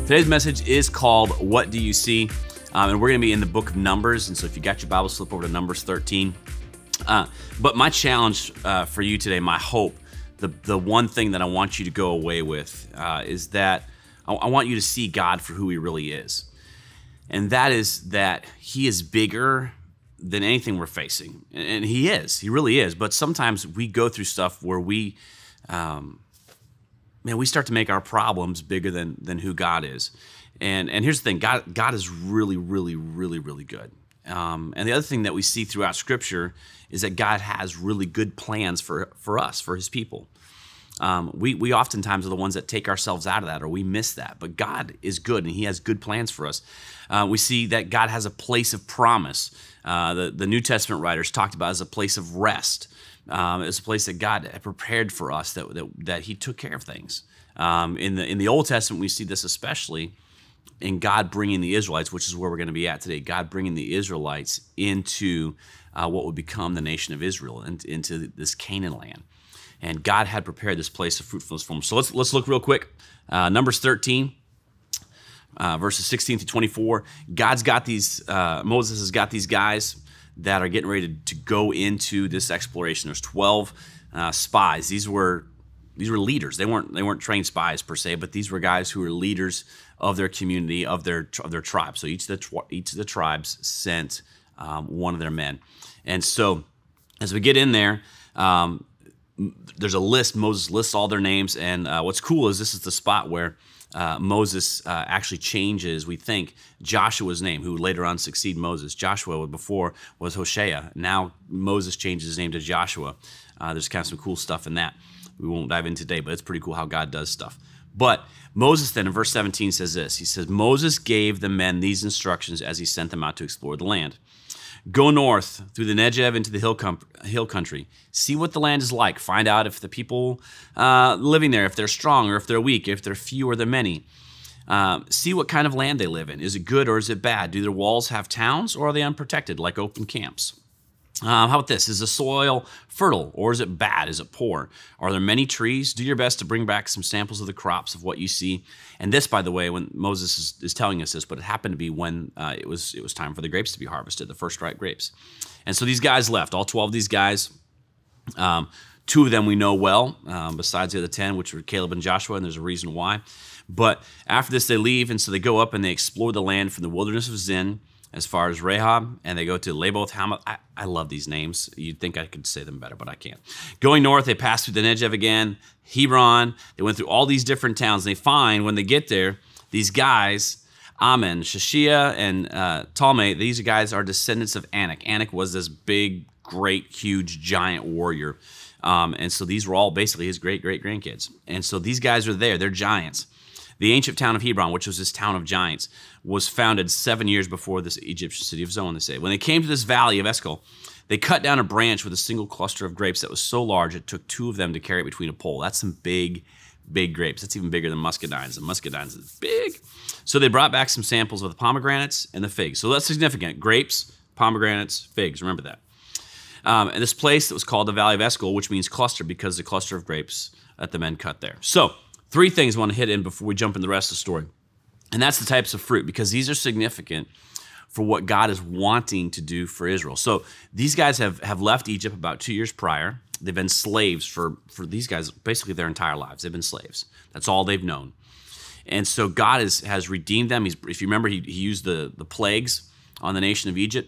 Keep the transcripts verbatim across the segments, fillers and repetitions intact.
Today's message is called, What Do You See? Um, and we're going to be in the book of Numbers. And so if you got your Bible, flip over to Numbers thirteen. Uh, but my challenge uh, for you today, my hope, the, the one thing that I want you to go away with uh, is that I, I want you to see God for who he really is. And that is that he is bigger than anything we're facing. And he is, he really is. But sometimes we go through stuff where we, um, man, we start to make our problems bigger than than who God is. And and here's the thing, God, God is really, really, really, really good. Um, and the other thing that we see throughout Scripture is that God has really good plans for, for us, for his people. Um, we, we oftentimes are the ones that take ourselves out of that, or we miss that. But God is good, and he has good plans for us. Uh, we see that God has a place of promise. Uh, the, the New Testament writers talked about it as a place of rest. Um, it's a place that God had prepared for us, that, that, that he took care of things. Um, in the in the Old Testament, we see this especially in God bringing the Israelites, which is where we're going to be at today, God bringing the Israelites into uh, what would become the nation of Israel, and into this Canaan land. And God had prepared this place of fruitfulness for them. So let's, let's look real quick. Uh, Numbers thirteen, uh, verses sixteen through twenty-four. God's got these, uh, Moses has got these guys that are getting ready to, to go into this exploration. There's twelve uh, spies. These were these were leaders. They weren't they weren't trained spies per se, but these were guys who were leaders of their community, of their of their tribe. So each of the each of the tribes sent um, one of their men. And so as we get in there, um, there's a list. Moses lists all their names, and uh, what's cool is this is the spot where uh, Moses uh, actually changes, we think, Joshua's name, who would later on succeed Moses. Joshua before was Hoshea. Now Moses changes his name to Joshua. Uh, there's kind of some cool stuff in that. We won't dive in today, but it's pretty cool how God does stuff. But Moses then in verse seventeen says this. He says, Moses gave the men these instructions as he sent them out to explore the land. Go north through the Negev into the hill, hill country. See what the land is like. Find out if the people uh, living there, if they're strong or if they're weak, if they're few or they're many. Um, see what kind of land they live in. Is it good or is it bad? Do their walls have towns, or are they unprotected like open camps? Um, how about this? Is the soil fertile, or is it bad? Is it poor? Are there many trees? Do your best to bring back some samples of the crops of what you see. And this, by the way, when Moses is, is telling us this, but it happened to be when uh, it was it was time for the grapes to be harvested, the first ripe grapes. And so these guys left, all twelve of these guys. Um, two of them we know well, um, besides the other ten, which were Caleb and Joshua, and there's a reason why. But after this, they leave, and so they go up and they explore the land from the wilderness of Zin as far as Rehob, and they go to Laboth Hamath. I, I love these names. You'd think I could say them better, but I can't. Going north, they pass through the Negev again, Hebron. They went through all these different towns. And they find, when they get there, these guys, Amen, Shishia, and uh, Talmai, these guys are descendants of Anak. Anak was this big, great, huge, giant warrior. Um, and so these were all basically his great-great-grandkids. And so these guys are there. They're giants. The ancient town of Hebron, which was this town of giants, was founded seven years before this Egyptian city of Zoan, they say. When they came to this valley of Eshcol, they cut down a branch with a single cluster of grapes that was so large it took two of them to carry it between a pole. That's some big, big grapes. That's even bigger than muscadines. The muscadines is big. So they brought back some samples of the pomegranates and the figs. So that's significant. Grapes, pomegranates, figs. Remember that. Um, and this place that was called the Valley of Eshcol, which means cluster, because the cluster of grapes that the men cut there. So three things I want to hit in before we jump in the rest of the story. And that's the types of fruit, because these are significant for what God is wanting to do for Israel. So these guys have, have left Egypt about two years prior. They've been slaves for, for these guys basically their entire lives. They've been slaves. That's all they've known. And so God is, has redeemed them. He's, if you remember, he, he used the, the plagues on the nation of Egypt,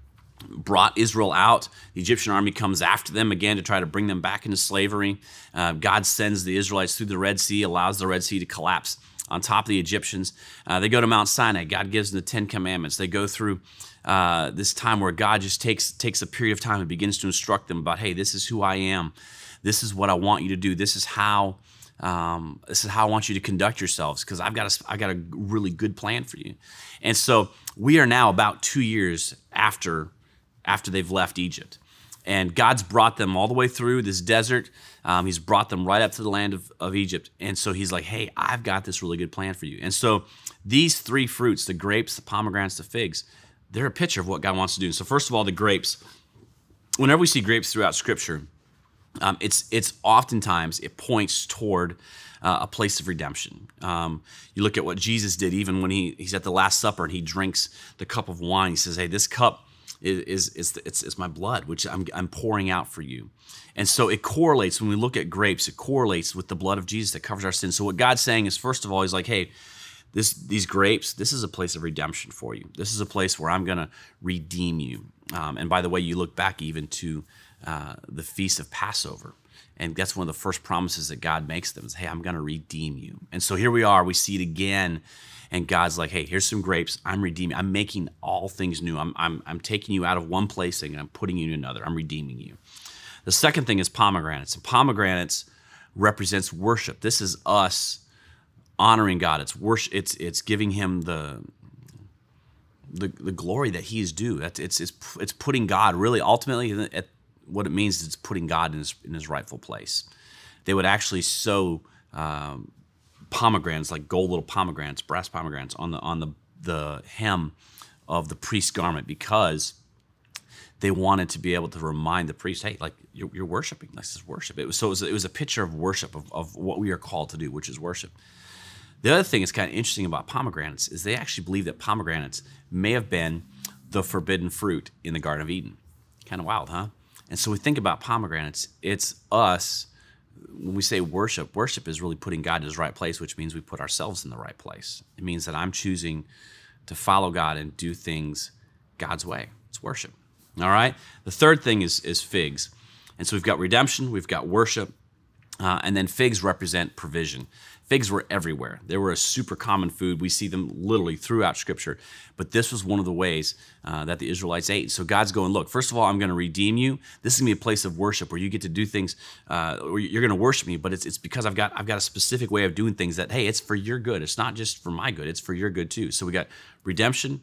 brought Israel out. The Egyptian army comes after them again to try to bring them back into slavery. Uh, God sends the Israelites through the Red Sea, allows the Red Sea to collapse on top of the Egyptians. Uh, they go to Mount Sinai. God gives them the Ten Commandments. They go through uh, this time where God just takes, takes a period of time and begins to instruct them about, hey, this is who I am. This is what I want you to do. This is how um, this is how I want you to conduct yourselves, because I've got a, I've got a really good plan for you. And so we are now about two years after after they've left Egypt. And God's brought them all the way through this desert. Um, he's brought them right up to the land of, of Egypt. And so he's like, hey, I've got this really good plan for you. And so these three fruits, the grapes, the pomegranates, the figs, they're a picture of what God wants to do. So first of all, the grapes. Whenever we see grapes throughout Scripture, um, it's it's oftentimes, it points toward uh, a place of redemption. Um, you look at what Jesus did even when he, he's at the Last Supper and he drinks the cup of wine. He says, hey, this cup is, is, is it's, it's my blood, which I'm, I'm pouring out for you. And so it correlates, when we look at grapes, it correlates with the blood of Jesus that covers our sins. So what God's saying is, first of all, he's like, hey, this, these grapes, this is a place of redemption for you. This is a place where I'm going to redeem you. Um, and by the way, you look back even to uh, the Feast of Passover. And that's one of the first promises that God makes them is, hey, I'm going to redeem you. And so here we are, we see it again. And God's like, hey, here's some grapes. I'm redeeming. I'm making all things new. I'm, I'm, I'm taking you out of one place and I'm putting you in another. I'm redeeming you. The second thing is pomegranates. And pomegranates represents worship. This is us honoring God. It's worship. It's it's giving him the the, the glory that he is due. That's it's it's it's putting God really ultimately at what it means is it's putting God in his in his rightful place. They would actually sew um, pomegranates, like gold little pomegranates, brass pomegranates, on the on the the hem of the priest's garment because they wanted to be able to remind the priest, hey, like you're, you're worshiping. This is worship. It was so it was, it was a picture of worship of, of what we are called to do, which is worship. The other thing that's kind of interesting about pomegranates is they actually believe that pomegranates may have been the forbidden fruit in the Garden of Eden. Kind of wild, huh? And so we think about pomegranates. It's us. When we say worship, worship is really putting God in his right place, which means we put ourselves in the right place. It means that I'm choosing to follow God and do things God's way. It's worship. All right? The third thing is, is figs. And so we've got redemption, we've got worship, uh, and then figs represent provision. Figs were everywhere. They were a super common food. We see them literally throughout Scripture. But this was one of the ways uh, that the Israelites ate. So God's going, look, first of all, I'm going to redeem you. This is going to be a place of worship where you get to do things, uh, or you're going to worship me, but it's, it's because I've got, I've got a specific way of doing things that, hey, it's for your good. It's not just for my good. It's for your good too. So we got redemption,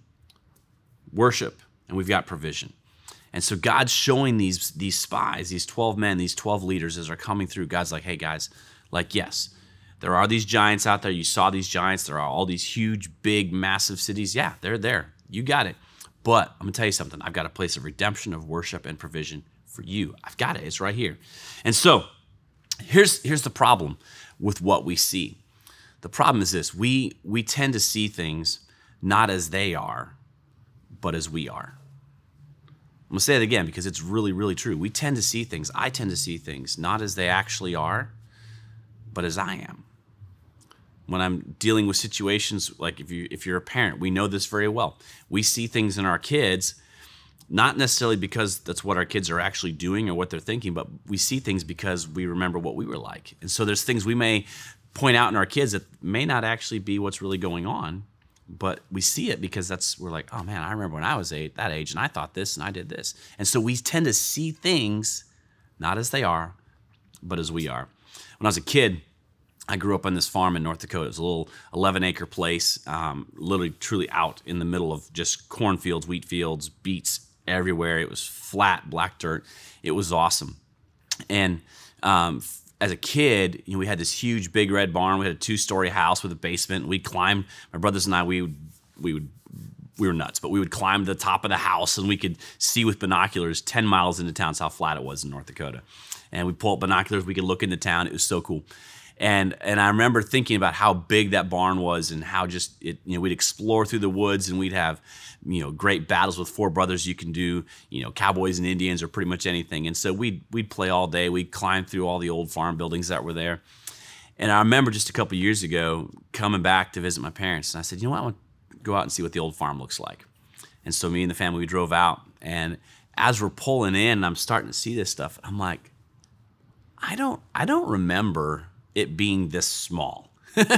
worship, and we've got provision. And so God's showing these, these spies, these twelve men, these twelve leaders as they're coming through. God's like, hey, guys, like, yes, there are these giants out there. You saw these giants. There are all these huge, big, massive cities. Yeah, they're there. You got it. But I'm going to tell you something. I've got a place of redemption, of worship, and provision for you. I've got it. It's right here. And so here's, here's the problem with what we see. The problem is this. We, we tend to see things not as they are, but as we are. I'm going to say it again because it's really, really true. We tend to see things, I tend to see things, not as they actually are, but as I am. When I'm dealing with situations, like if, you, if you're a parent, we know this very well. We see things in our kids, not necessarily because that's what our kids are actually doing or what they're thinking, but we see things because we remember what we were like. And so there's things we may point out in our kids that may not actually be what's really going on, but we see it because that's, we're like, oh man, I remember when I was eight, that age and I thought this and I did this. And so we tend to see things not as they are, but as we are. When I was a kid, I grew up on this farm in North Dakota. It was a little eleven acre place, um, literally truly out in the middle of just cornfields, wheat fields, beets everywhere. It was flat, black dirt. It was awesome. And um, as a kid, you know, we had this huge, big red barn. We had a two-story house with a basement. We climbed. My brothers and I, we would, we would, we were nuts, but we would climb to the top of the house, and we could see with binoculars ten miles into town. That's how flat it was in North Dakota. And we pull up binoculars. We could look into town. It was so cool. And and I remember thinking about how big that barn was and how just it. You know, we'd explore through the woods, and we'd have, you know, great battles with four brothers. You can do, you know, cowboys and Indians or pretty much anything. And so we'd we'd play all day. We'd climb through all the old farm buildings that were there. And I remember just a couple of years ago coming back to visit my parents, and I said, you know what, I want to go out and see what the old farm looks like. And so me and the family, we drove out, and as we're pulling in, I'm starting to see this stuff. I'm like, I don't I don't remember it being this small.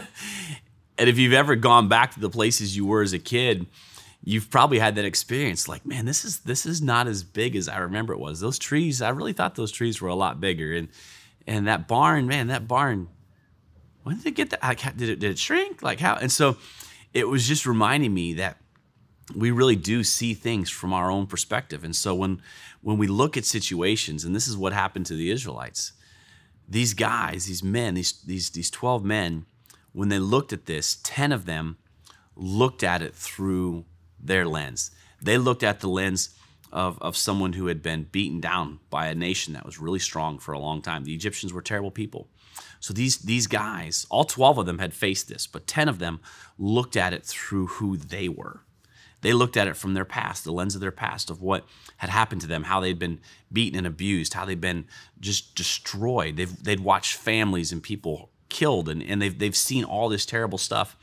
And if you've ever gone back to the places you were as a kid, you've probably had that experience. Like, man, this is this is not as big as I remember it was. Those trees, I really thought those trees were a lot bigger. And and that barn, man, that barn, when did it get that? Like, did it did it shrink? Like how? And so it was just reminding me that we really do see things from our own perspective. And so when when we look at situations, and this is what happened to the Israelites, these guys, these men, these, these, these twelve men, when they looked at this, ten of them looked at it through their lens. They looked at the lens of, of someone who had been beaten down by a nation that was really strong for a long time. The Egyptians were terrible people. So these, these guys, all twelve of them had faced this, but ten of them looked at it through who they were. They looked at it from their past, the lens of their past, of what had happened to them, how they'd been beaten and abused, how they'd been just destroyed. They've, they'd watched families and people killed, and, and they've, they've seen all this terrible stuff.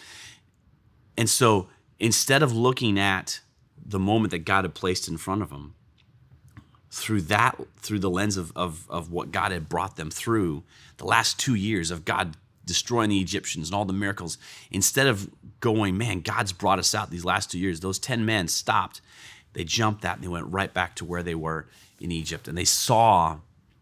And so instead of looking at the moment that God had placed in front of them, through that, through the lens of, of, of what God had brought them through, the last two years of God destroying the Egyptians and all the miracles, instead of going, man, God's brought us out these last two years, those ten men stopped. They jumped that and they went right back to where they were in Egypt. And they saw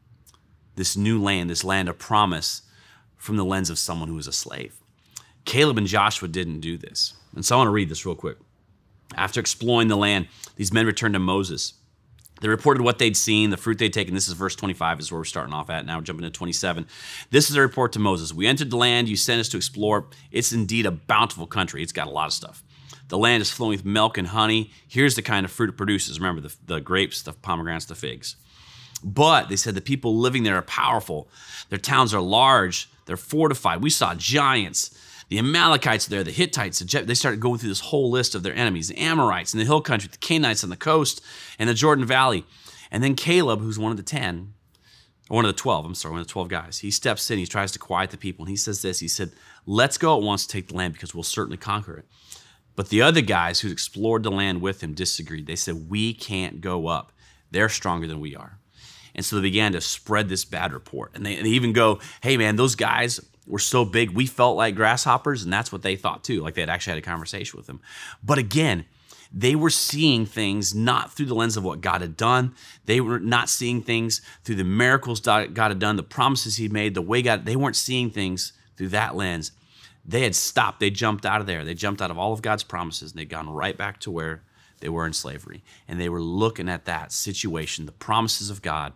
this new land, this land of promise, from the lens of someone who was a slave. Caleb and Joshua didn't do this. And so I want to read this real quick. After exploring the land, these men returned to Moses. They reported what they'd seen, the fruit they'd taken. This is verse twenty-five, is where we're starting off at. Now we're jumping to twenty-seven. This is a report to Moses. We entered the land you sent us to explore. It's indeed a bountiful country. It's got a lot of stuff. The land is flowing with milk and honey. Here's the kind of fruit it produces. Remember, the, the grapes, the pomegranates, the figs. But, they said, the people living there are powerful. Their towns are large. They're fortified. We saw giants. The Amalekites there, the Hittites, the Je- they started going through this whole list of their enemies. The Amorites in the hill country, the Canaanites on the coast, and the Jordan Valley. And then Caleb, who's one of the ten, or one of the twelve, I'm sorry, one of the twelve guys, he steps in, he tries to quiet the people, and he says this, he said, let's go at once to take the land because we'll certainly conquer it. But the other guys who explored the land with him disagreed. They said, we can't go up. They're stronger than we are. And so they began to spread this bad report. And they, and they even go, hey man, those guys were so big, we felt like grasshoppers, and that's what they thought too. Like they had actually had a conversation with them. But again, they were seeing things not through the lens of what God had done. They were not seeing things through the miracles God had done, the promises he made, the way God, they weren't seeing things through that lens. They had stopped, they jumped out of there. They jumped out of all of God's promises, and they'd gone right back to where they were in slavery. And they were looking at that situation, the promises of God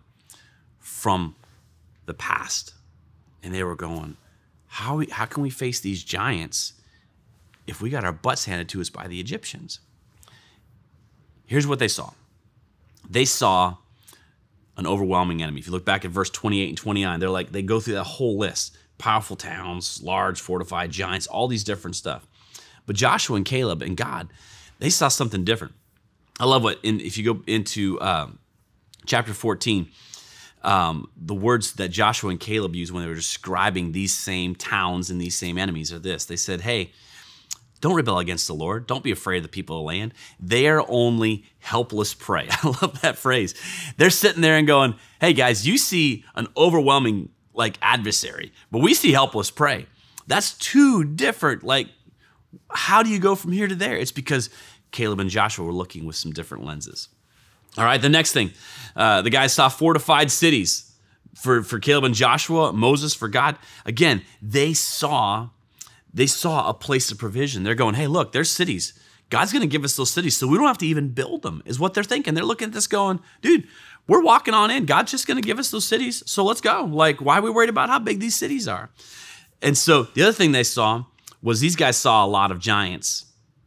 from the past. And they were going, How, we, how can we face these giants if we got our butts handed to us by the Egyptians? Here's what they saw. They saw an overwhelming enemy. If you look back at verse twenty-eight and twenty-nine, they're like, they go through that whole list. Powerful towns, large, fortified giants, all these different stuff. But Joshua and Caleb and God, they saw something different. I love what, in, if you go into um, chapter fourteen, Um, the words that Joshua and Caleb used when they were describing these same towns and these same enemies are this. They said, hey, don't rebel against the Lord. Don't be afraid of the people of the land. They are only helpless prey. I love that phrase. They're sitting there and going, hey guys, you see an overwhelming like adversary, but we see helpless prey. That's two different, like, how do you go from here to there? It's because Caleb and Joshua were looking with some different lenses. All right, the next thing, uh, the guys saw fortified cities. For, for Caleb and Joshua, Moses, for God, again, they saw, they saw a place of provision. They're going, hey, look, there's cities. God's going to give us those cities, so we don't have to even build them, is what they're thinking. They're looking at this going, dude, we're walking on in. God's just going to give us those cities, so let's go. Like, why are we worried about how big these cities are? And so the other thing they saw was these guys saw a lot of giants.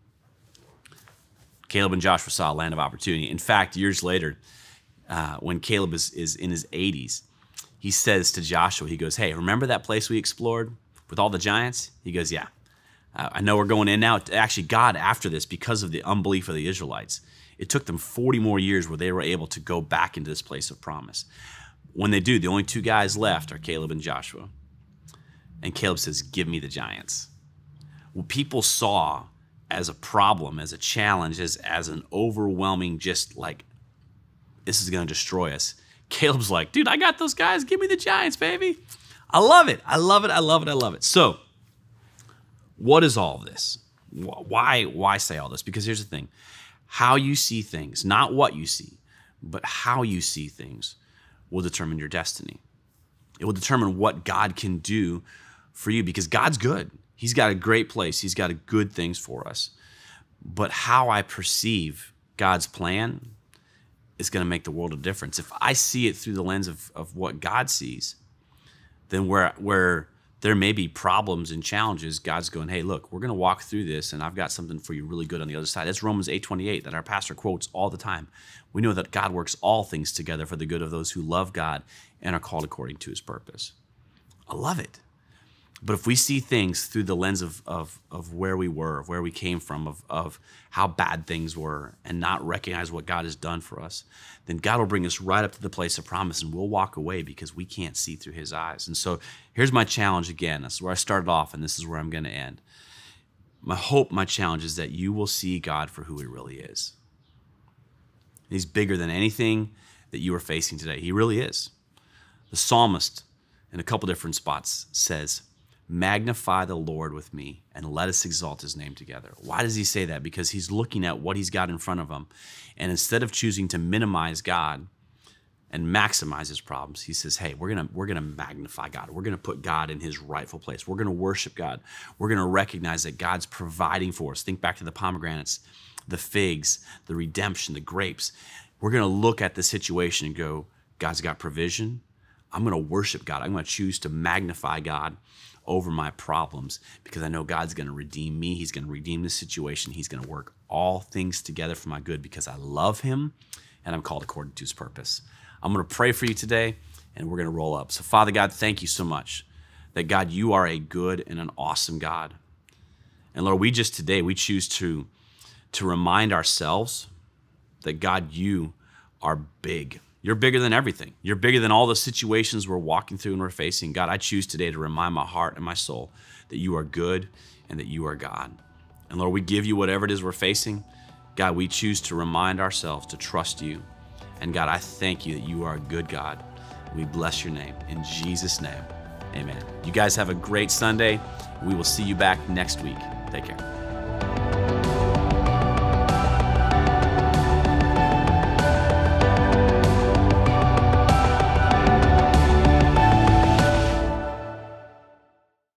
Caleb and Joshua saw a land of opportunity. In fact, years later, uh, when Caleb is, is in his eighties, he says to Joshua, he goes, hey, remember that place we explored with all the giants? He goes, yeah, uh, I know we're going in now. Actually, God, after this, because of the unbelief of the Israelites, it took them forty more years where they were able to go back into this place of promise. When they do, the only two guys left are Caleb and Joshua. And Caleb says, give me the giants. What people saw as a problem, as a challenge, as, as an overwhelming, just like, this is going to destroy us. Caleb's like, dude, I got those guys. Give me the giants, baby. I love it. I love it. I love it. I love it. So what is all this? Why, why say all this? Because here's the thing. How you see things, not what you see, but how you see things will determine your destiny. It will determine what God can do for you, because God's good. He's got a great place. He's got a good things for us. But how I perceive God's plan is going to make the world a difference. If I see it through the lens of, of what God sees, then where, where there may be problems and challenges, God's going, hey, look, we're going to walk through this, and I've got something for you really good on the other side. That's Romans eight twenty-eight that our pastor quotes all the time. We know that God works all things together for the good of those who love God and are called according to his purpose. I love it. But if we see things through the lens of, of, of where we were, of where we came from, of, of how bad things were, and not recognize what God has done for us, then God will bring us right up to the place of promise, and we'll walk away because we can't see through his eyes. And so here's my challenge again. This is where I started off, and this is where I'm going to end. My hope, my challenge is that you will see God for who he really is. He's bigger than anything that you are facing today. He really is. The psalmist, in a couple different spots, says, magnify the Lord with me and let us exalt his name together. Why does he say that? Because he's looking at what he's got in front of him. And instead of choosing to minimize God and maximize his problems, he says, hey, we're gonna, we're gonna magnify God. We're gonna put God in his rightful place. We're gonna worship God. We're gonna recognize that God's providing for us. Think back to the pomegranates, the figs, the redemption, the grapes. We're gonna look at the situation and go, God's got provision. I'm gonna worship God. I'm gonna choose to magnify God over my problems because I know God's going to redeem me. He's going to redeem this situation. He's going to work all things together for my good because I love him and I'm called according to his purpose. I'm going to pray for you today and we're going to roll up. So Father God, thank you so much that God, you are a good and an awesome God. And Lord, we just today, we choose to, to remind ourselves that God, you are big. You're bigger than everything. You're bigger than all the situations we're walking through and we're facing. God, I choose today to remind my heart and my soul that you are good and that you are God. And Lord, we give you whatever it is we're facing. God, we choose to remind ourselves to trust you. And God, I thank you that you are a good God. We bless your name. In Jesus' name, amen. You guys have a great Sunday. We will see you back next week. Take care.